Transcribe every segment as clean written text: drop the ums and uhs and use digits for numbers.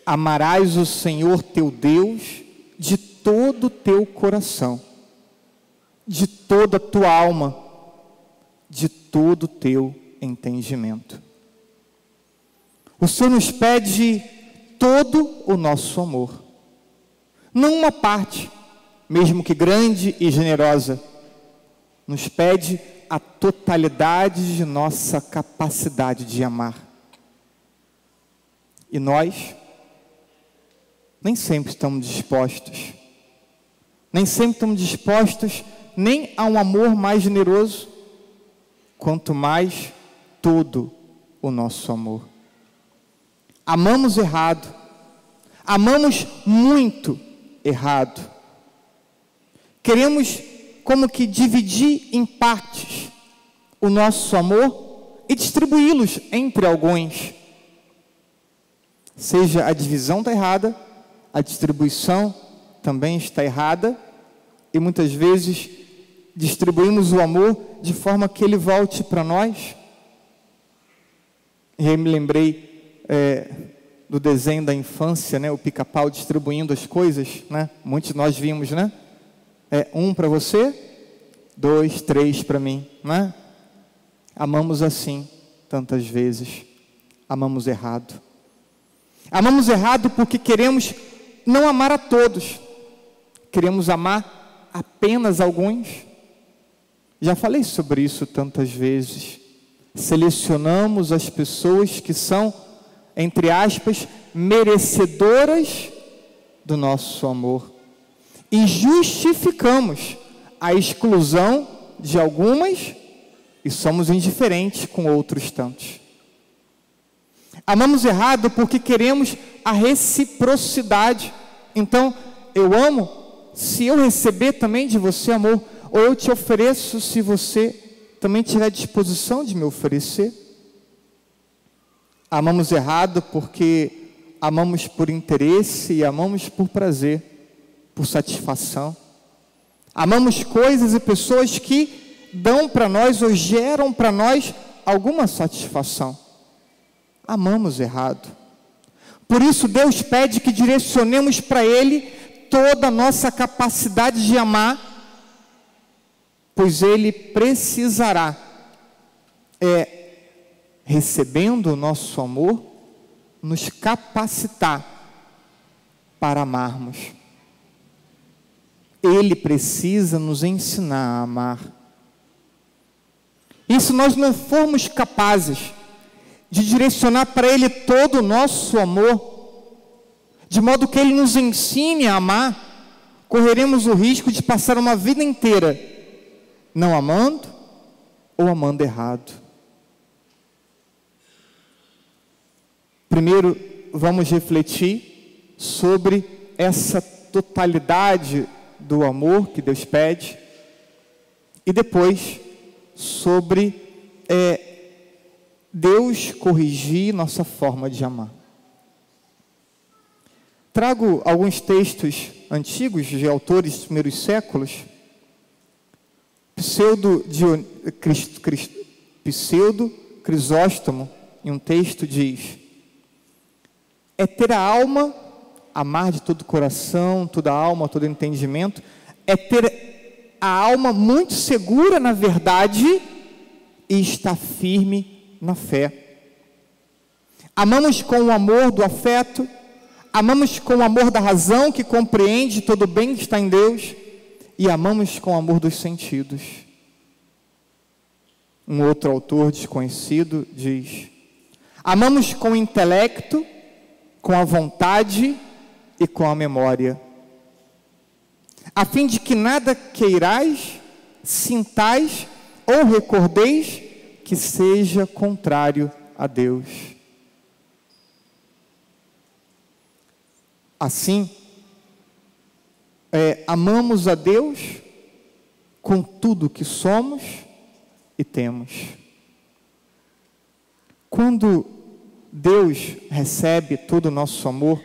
Amarás o Senhor teu Deus de todo o teu coração, de toda a tua alma, de todo o teu entendimento. O Senhor nos pede todo o nosso amor, não uma parte, mesmo que grande e generosa. Nos pede a totalidade de nossa capacidade de amar. E nós nem sempre estamos dispostos, nem a um amor mais generoso, quanto mais todo o nosso amor. Amamos errado, amamos muito errado. Queremos como que dividir em partes o nosso amor e distribuí-los entre alguns. Seja a divisão está errada, a distribuição também está errada, e muitas vezes distribuímos o amor de forma que ele volte para nós. E aí me lembrei do desenho da infância, né? O Pica-Pau distribuindo as coisas, né? Muitos de nós vimos, né? Um para você, 2, 3 para mim, né? Amamos assim tantas vezes, amamos errado. Amamos errado porque queremos não amar a todos, queremos amar apenas alguns. Já falei sobre isso tantas vezes. Selecionamos as pessoas que são, entre aspas, merecedoras do nosso amor, e justificamos a exclusão de algumas e somos indiferentes com outros tantos. Amamos errado porque queremos a reciprocidade. Então, eu amo se eu receber também de você amor, ou eu te ofereço se você também tiver disposição de me oferecer. Amamos errado porque amamos por interesse e amamos por prazer, por satisfação. Amamos coisas e pessoas que dão para nós ou geram para nós alguma satisfação. Amamos errado. Por isso Deus pede que direcionemos para Ele toda a nossa capacidade de amar, pois Ele precisará, recebendo o nosso amor, nos capacitar para amarmos. Ele precisa nos ensinar a amar. E se nós não formos capazes de direcionar para Ele todo o nosso amor, de modo que Ele nos ensine a amar, correremos o risco de passar uma vida inteira não amando ou amando errado. Primeiro, vamos refletir sobre essa totalidade do amor que Deus pede, e depois sobre Deus corrigir nossa forma de amar. Trago alguns textos antigos de autores dos primeiros séculos. Pseudo Crisóstomo, em um texto, diz: é ter a alma, amar de todo o coração, toda a alma, todo o entendimento, é ter a alma muito segura na verdade e estar firme na fé. Amamos com o amor do afeto, amamos com o amor da razão que compreende todo o bem que está em Deus, e amamos com o amor dos sentidos. Um outro autor desconhecido diz: amamos com o intelecto, com a vontade e com a memória, a fim de que nada queirais, sintais ou recordeis que seja contrário a Deus. Assim, amamos a Deus com tudo que somos e temos. Quando Deus recebe todo o nosso amor,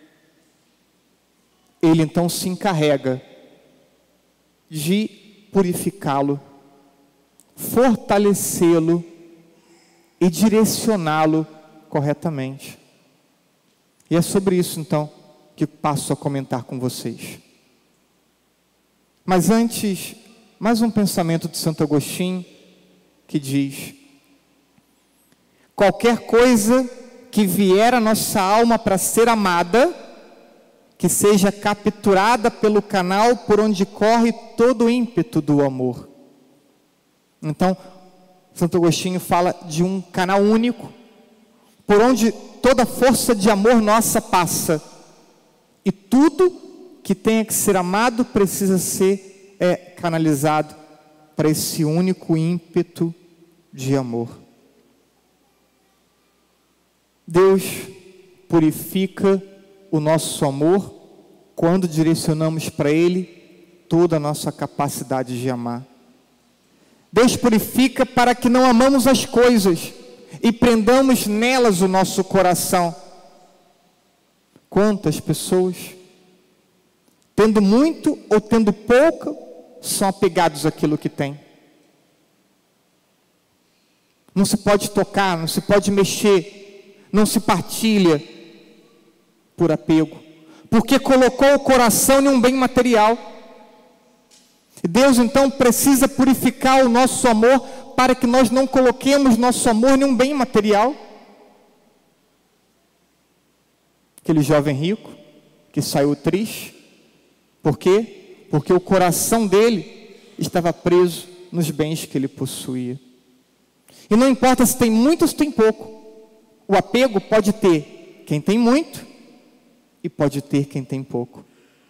Ele então se encarrega de purificá-lo, fortalecê-lo e direcioná-lo corretamente. E é sobre isso, então, que passo a comentar com vocês. Mas antes, mais um pensamento de Santo Agostinho, que diz: qualquer coisa que vier à nossa alma para ser amada, que seja capturada pelo canal por onde corre todo o ímpeto do amor. Então, Santo Agostinho fala de um canal único, por onde toda a força de amor nossa passa. E tudo que tenha que ser amado precisa ser canalizado para esse único ímpeto de amor. Deus purifica o nosso amor quando direcionamos para Ele toda a nossa capacidade de amar. Deus purifica para que não amamos as coisas e prendamos nelas o nosso coração. Quantas pessoas, tendo muito ou tendo pouco, são apegados àquilo que têm? Não se pode tocar, não se pode mexer, não se partilha por apego, porque colocou o coração em um bem material. Deus então precisa purificar o nosso amor para que nós não coloquemos nosso amor em um bem material. Aquele jovem rico que saiu triste, por quê? Porque o coração dele estava preso nos bens que ele possuía. E não importa se tem muito ou se tem pouco, o apego pode ter quem tem muito e pode ter quem tem pouco.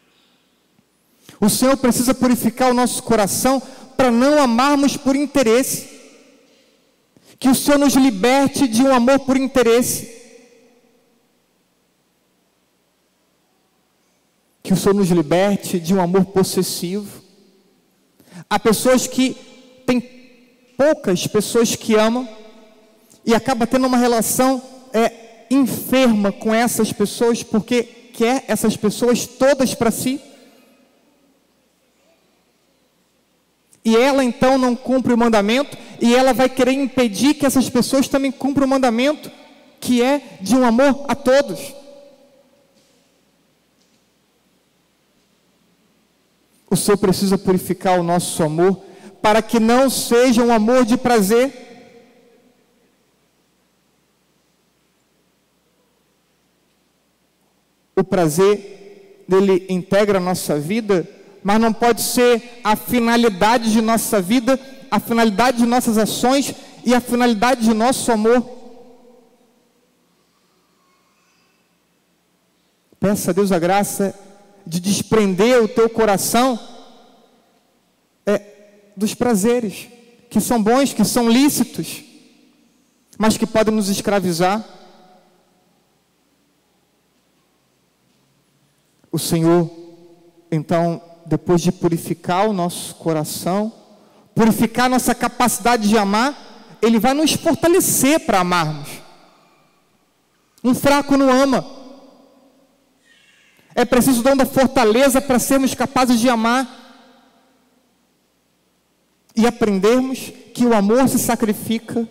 O Senhor precisa purificar o nosso coração para não amarmos por interesse. Que o Senhor nos liberte de um amor por interesse. Que o Senhor nos liberte de um amor possessivo. Há pessoas que têm poucas pessoas que amam e acaba tendo uma relação enferma com essas pessoas porque quer essas pessoas todas para si. E ela então não cumpre o mandamento, e ela vai querer impedir que essas pessoas também cumpram o mandamento, que é de um amor a todos. O Senhor precisa purificar o nosso amor, para que não seja um amor de prazer. O prazer, ele integra a nossa vida, mas não pode ser a finalidade de nossa vida, a finalidade de nossas ações e a finalidade de nosso amor. Peça a Deus a graça de desprender o teu coração dos prazeres, que são bons, que são lícitos, mas que podem nos escravizar. O Senhor, então, depois de purificar o nosso coração, purificar a nossa capacidade de amar, Ele vai nos fortalecer para amarmos. Um fraco não ama. É preciso o dom da fortaleza para sermos capazes de amar. E aprendermos que o amor se sacrifica.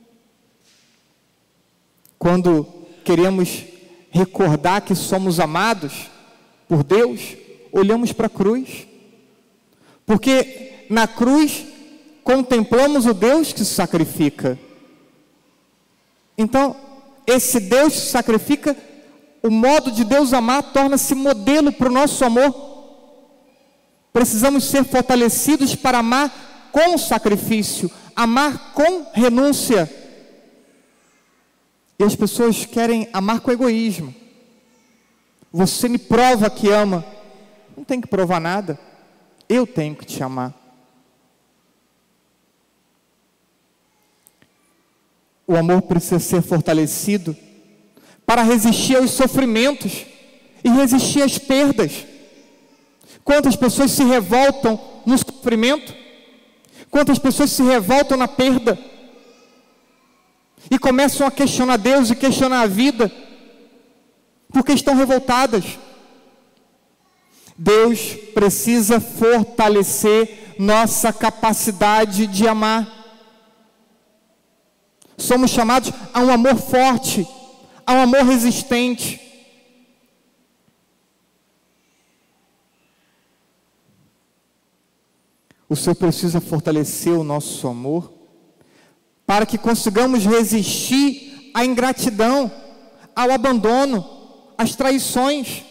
Quando queremos recordar que somos amados por Deus, olhamos para a cruz, porque na cruz contemplamos o Deus que se sacrifica. Então, esse Deus que se sacrifica, o modo de Deus amar torna-se modelo para o nosso amor. Precisamos ser fortalecidos para amar com sacrifício, amar com renúncia. E as pessoas querem amar com egoísmo. Você me prova que ama. Não tem que provar nada. Eu tenho que te amar. O amor precisa ser fortalecido para resistir aos sofrimentos e resistir às perdas. Quantas pessoas se revoltam no sofrimento? Quantas pessoas se revoltam na perda? E começam a questionar Deus e questionar a vida, porque estão revoltadas. Deus precisa fortalecer nossa capacidade de amar. Somos chamados a um amor forte, a um amor resistente. o Senhor precisa fortalecer o nosso amor, para que consigamos resistir à ingratidão, ao abandono, às traições.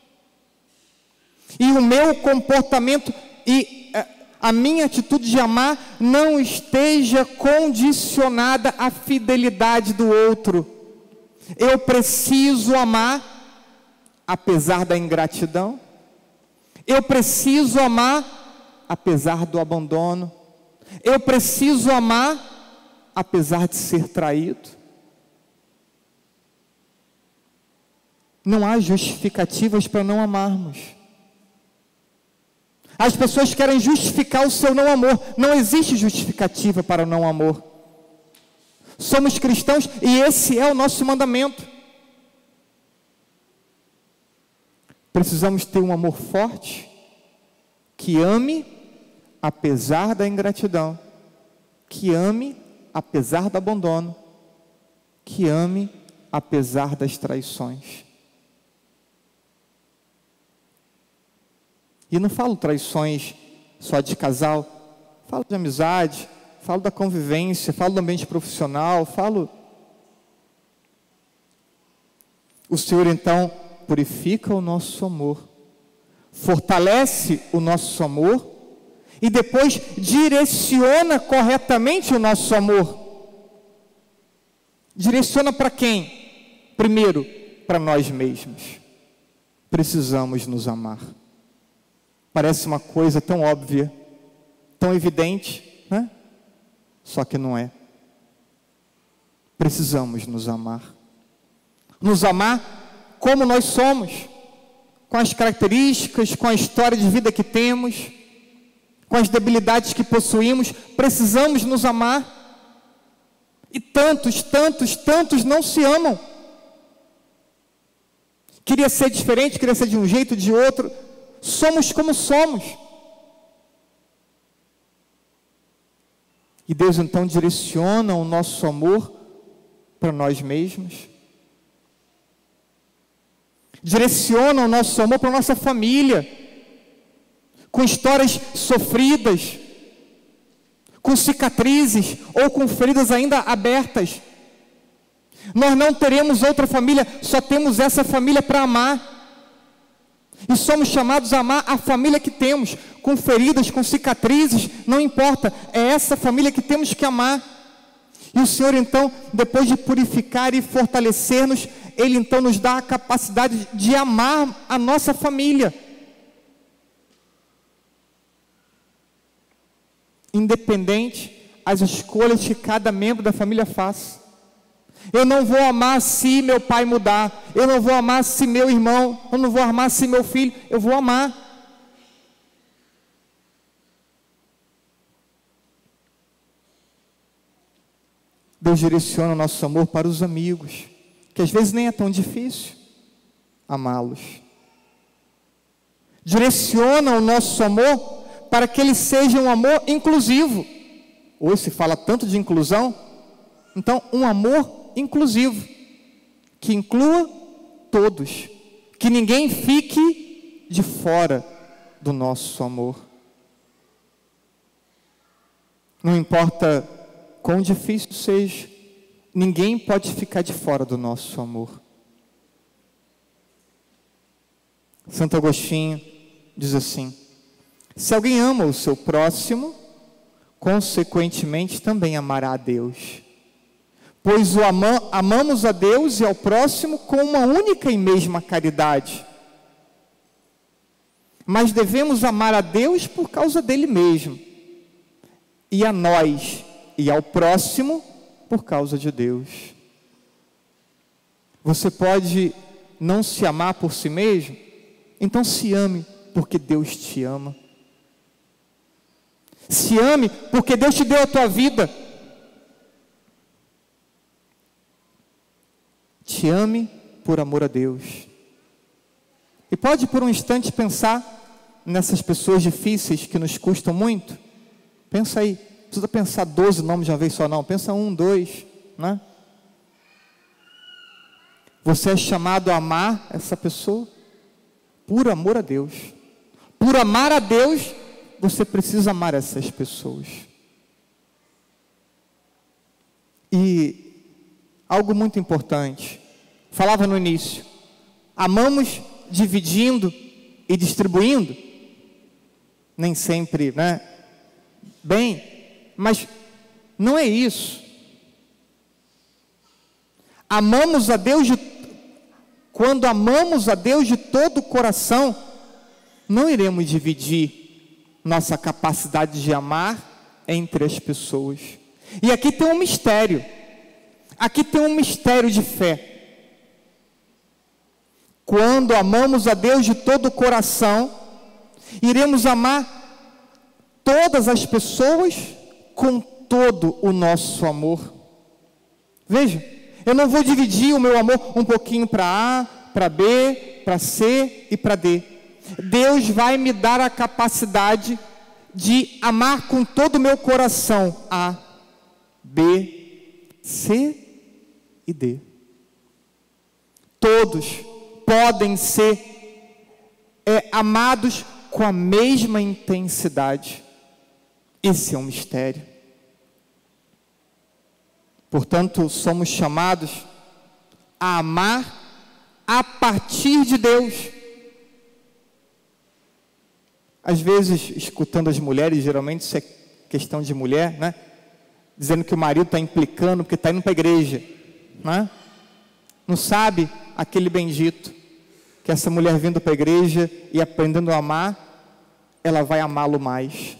E o meu comportamento e a minha atitude de amar não esteja condicionada à fidelidade do outro. Eu preciso amar apesar da ingratidão. Eu preciso amar apesar do abandono. Eu preciso amar apesar de ser traído. Não há justificativas para não amarmos. As pessoas querem justificar o seu não amor. Não existe justificativa para o não amor. Somos cristãos e esse é o nosso mandamento. Precisamos ter um amor forte, que ame apesar da ingratidão, que ame apesar do abandono, que ame apesar das traições. E não falo traições só de casal, falo de amizade, falo da convivência, falo do ambiente profissional, falo... O Senhor então purifica o nosso amor, fortalece o nosso amor e depois direciona corretamente o nosso amor. Direciona para quem? Primeiro, para nós mesmos. Precisamos nos amar. Parece uma coisa tão óbvia, tão evidente, né? Só que não é. Precisamos nos amar. Nos amar como nós somos, com as características, com a história de vida que temos, com as debilidades que possuímos. Precisamos nos amar. E tantos não se amam. Queria ser diferente, queria ser de um jeito, de outro. Somos como somos. E Deus então direciona o nosso amor para nós mesmos. Direciona o nosso amor para a nossa família, com histórias sofridas, com cicatrizes ou com feridas ainda abertas. Nós não teremos outra família, só temos essa família para amar. E somos chamados a amar a família que temos, com feridas, com cicatrizes, não importa, é essa família que temos que amar. E o Senhor então, depois de purificar e fortalecer-nos, Ele então nos dá a capacidade de amar a nossa família. Independente as escolhas que cada membro da família faz. Eu não vou amar se meu pai mudar. Eu não vou amar se meu irmão. Eu não vou amar se meu filho. Eu vou amar. Deus direciona o nosso amor para os amigos, que às vezes nem é tão difícil amá-los. Direciona o nosso amor para que ele seja um amor inclusivo. Hoje se fala tanto de inclusão. Então, um amor inclusivo, que inclua todos, que ninguém fique de fora do nosso amor. Não importa quão difícil seja, ninguém pode ficar de fora do nosso amor. Santo Agostinho diz assim: se alguém ama o seu próximo, consequentemente também amará a Deus. Pois amamos a Deus e ao próximo com uma única e mesma caridade. Mas devemos amar a Deus por causa dele mesmo, e a nós e ao próximo por causa de Deus. Você pode não se amar por si mesmo? Então se ame porque Deus te ama. Se ame porque Deus te deu a tua vida. Te ame por amor a Deus. E pode por um instante pensar nessas pessoas difíceis que nos custam muito. Pensa aí. Não precisa pensar 12 nomes de uma vez só não. Pensa 1, 2, né? Você é chamado a amar essa pessoa por amor a Deus. Por amar a Deus, você precisa amar essas pessoas. E algo muito importante, falava no início, amamos dividindo e distribuindo, nem sempre, né? Bem, mas não é isso. Amamos a Deus quando amamos a Deus de todo o coração, não iremos dividir nossa capacidade de amar entre as pessoas. E aqui tem um mistério. Aqui tem um mistério de fé. Quando amamos a Deus de todo o coração, iremos amar todas as pessoas com todo o nosso amor. Veja, eu não vou dividir o meu amor um pouquinho para A, para B, para C e para D. Deus vai me dar a capacidade de amar com todo o meu coração A, B, C e D. Todos podem ser amados com a mesma intensidade. Esse é um mistério. Portanto, somos chamados a amar a partir de Deus. Às vezes, escutando as mulheres, geralmente isso é questão de mulher, né? Dizendo que o marido está implicando porque está indo para a igreja, né? Não sabe aquele bendito que essa mulher vindo para a igreja e aprendendo a amar, ela vai amá-lo mais.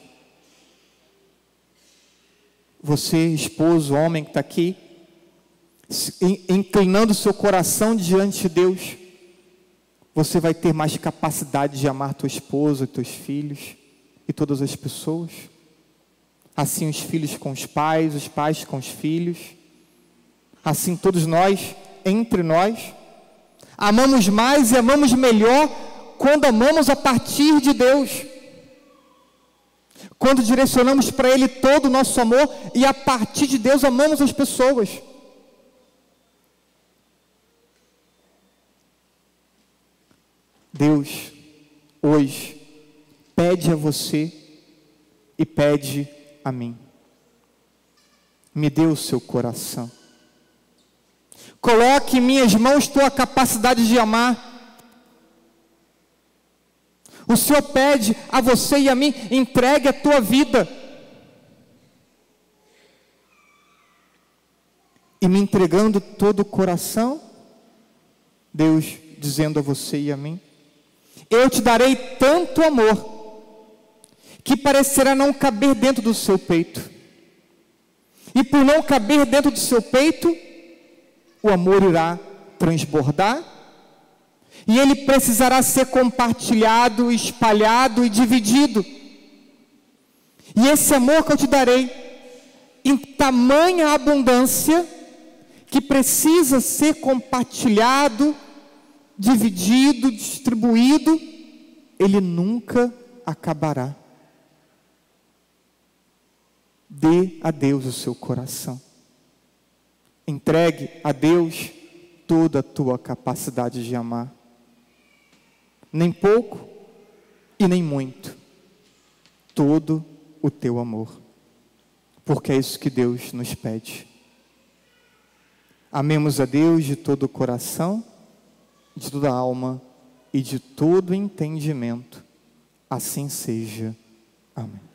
Você, esposo, homem que está aqui, inclinando o seu coração diante de Deus, você vai ter mais capacidade de amar tua esposa, teus filhos e todas as pessoas. Assim os filhos com os pais com os filhos. Assim todos nós, entre nós, amamos mais e amamos melhor quando amamos a partir de Deus. Quando direcionamos para Ele todo o nosso amor e a partir de Deus amamos as pessoas. Deus, hoje, pede a você e pede a mim. Me dê o seu coração. Coloque em minhas mãos tua capacidade de amar. O Senhor pede a você e a mim, entregue a tua vida. E me entregando todo o coração, Deus dizendo a você e a mim, eu te darei tanto amor, que parecerá não caber dentro do seu peito. E por não caber dentro do seu peito, o amor irá transbordar, e ele precisará ser compartilhado, espalhado e dividido. E esse amor que eu te darei, em tamanha abundância, que precisa ser compartilhado, dividido, distribuído, ele nunca acabará. Dê a Deus o seu coração. Entregue a Deus toda a tua capacidade de amar. Nem pouco e nem muito. Todo o teu amor. Porque é isso que Deus nos pede. Amemos a Deus de todo o coração, de toda a alma e de todo entendimento. Assim seja. Amém.